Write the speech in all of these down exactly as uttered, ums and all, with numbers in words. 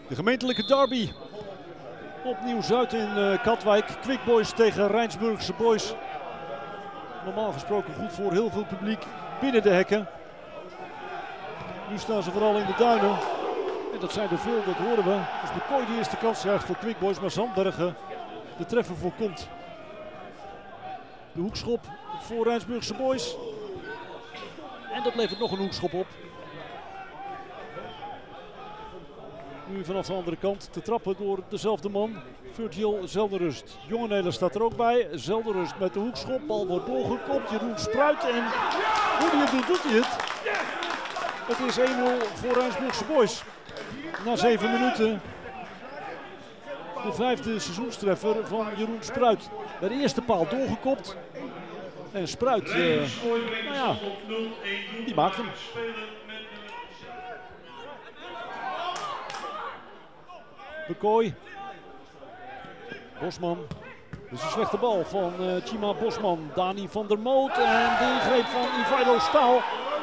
De gemeentelijke derby. Opnieuw Zuid in uh, Katwijk. Quick Boys tegen Rijnsburgse Boys. Normaal gesproken goed voor heel veel publiek binnen de hekken. Nu staan ze vooral in de duinen. En dat zijn er veel, dat horen we. Als Bekooi de eerste kans krijgt voor Quick Boys, maar Zandbergen de treffer voorkomt. De hoekschop voor Rijnsburgse Boys. En dat levert nog een hoekschop op. Nu vanaf de andere kant te trappen door dezelfde man. Virgil Zeldenrust. Jongenelen staat er ook bij. Zeldenrust met de hoekschop. Bal wordt doorgekopt. Jeroen Spruit. En hoe hij het doet, doet hij het. Het is één nul voor Rijnsburgse Boys. Na zeven minuten. De vijfde seizoenstreffer van Jeroen Spruit. Bij de eerste paal doorgekopt. En Spruit, uh, nou ja, die maakt hem. Bekooi. Bosman. Dat is een slechte bal van uh, Chima Bosman. Dani van der Moot. En de ingreep van Ivailo Staal.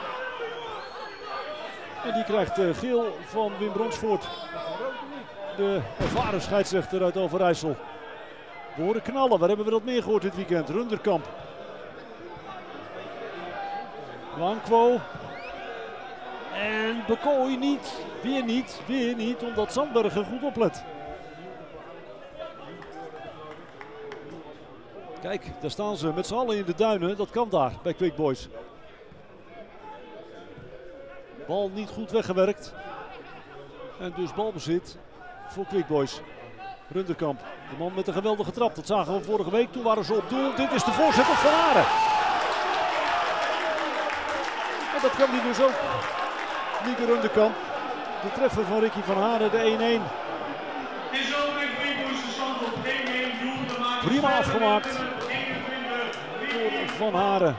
En die krijgt uh, geel van Wim Bronsvoort. De ervaren scheidsrechter uit Overijssel. We horen knallen. Waar hebben we dat meer gehoord dit weekend? Runderkamp. Langquo. En Bekooi niet. Weer niet. Weer niet. Omdat Zandbergen goed oplet. Kijk, daar staan ze met z'n allen in de duinen. Dat kan daar bij Quick Boys. Bal niet goed weggewerkt. En dus balbezit voor Quick Boys. Runderkamp. De man met een geweldige trap. Dat zagen we vorige week. Toen waren ze op doel. Dit is de voorzet op Van Haren. En dat kan hij dus ook. Nieke Runderkamp. De treffer van Ricky Van Haren, de één één. Prima afgemaakt door Van Haren.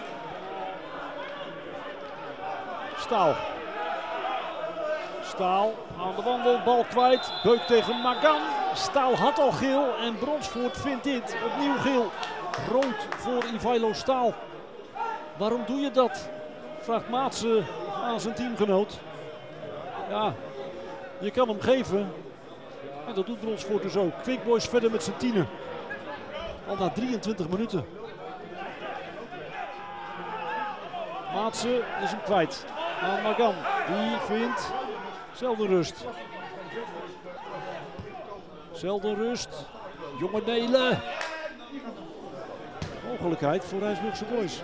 Staal. Staal aan de wandel, bal kwijt. Beuk tegen Magan. Staal had al geel en Bronsvoort vindt dit. Opnieuw geel. Rood voor Ivailo Staal. Waarom doe je dat? Vraagt Maatsen aan zijn teamgenoot. Ja, je kan hem geven. En dat doet Bronsvoort dus ook. Quick Boys verder met zijn tienen. Al na drieëntwintig minuten. Maatsen is hem kwijt. Aan Magan. Die vindt Zeldenrust. Zeldenrust. Jongenelen. Mogelijkheid voor Rijnsburgse Boys.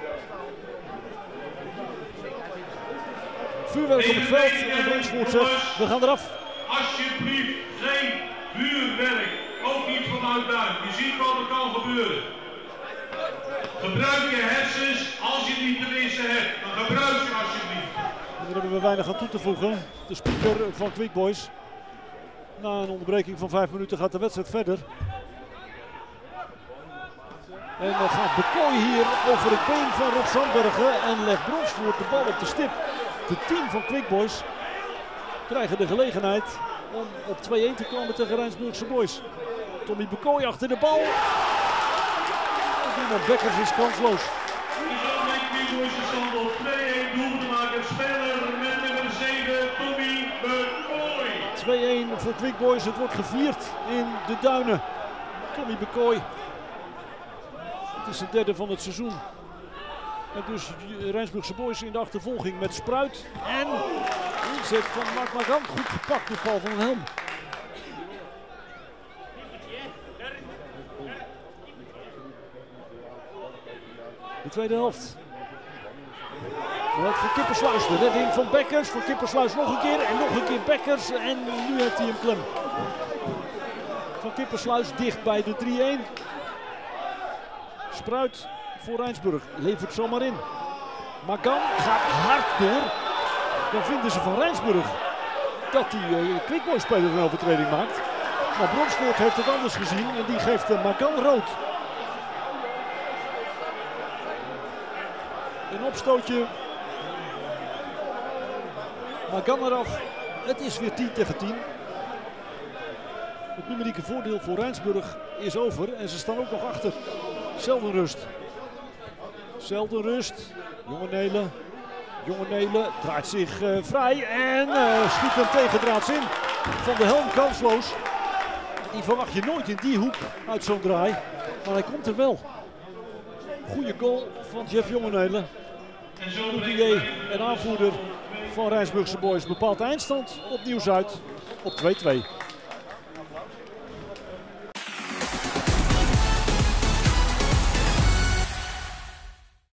Vuurwerk op het veld en Bronsvoort zegt, we gaan eraf. Alsjeblieft geen vuurwerk, ook niet vanuit duin. Je ziet wat er kan gebeuren. Gebruik je hersens als je die tenminste hebt. Dan gebruik je alsjeblieft. En daar hebben we weinig aan toe te voegen. De speaker van Quick Boys. Na een onderbreking van vijf minuten gaat de wedstrijd verder. En dan gaat Bekooi hier over het been van Rob Zandbergen en legt Bronsvoort de bal op de stip. De team van Quick Boys krijgen de gelegenheid om op twee één te komen tegen Rijnsburgse Boys. Tommy Bekooi achter de bal. En Bekkers is kansloos. twee één voor Quick Boys. Het wordt gevierd in de duinen. Tommy Bekooi. Het is de derde van het seizoen. En dus Rijnsburgse Boys in de achtervolging met Spruit. En inzet van Mark Magan. Goed gepakt door Paul van den Helm. De tweede helft. Voor Kippersluis. De redding van Bekkers. Voor Kippersluis nog een keer. En nog een keer Bekkers. En nu heeft hij hem klem. Van Kippersluis dicht bij de drie één. Spruit voor Rijnsburg. Levert zomaar in. Magan gaat hard door. Dan vinden ze van Rijnsburg dat die uh, Quick Boys speler een overtreding maakt. Maar Bronsvoort heeft het anders gezien. En die geeft uh, Magan rood. Een opstootje. Magan eraf. Het is weer tien tegen tien. Het numerieke voordeel voor Rijnsburg is over. En ze staan ook nog achter. Zeldenrust. Zeldenrust. Jongenelen. Jongenelen draait zich uh, vrij. En uh, schiet hem tegendraads in. Van de Helm kansloos. Die verwacht je nooit in die hoek uit zo'n draai. Maar hij komt er wel. Goede goal van Jeff Jongenelen. Routier en aanvoerder van Rijnsburgse Boys bepaalt de eindstand op Nieuw-Zuid op twee twee.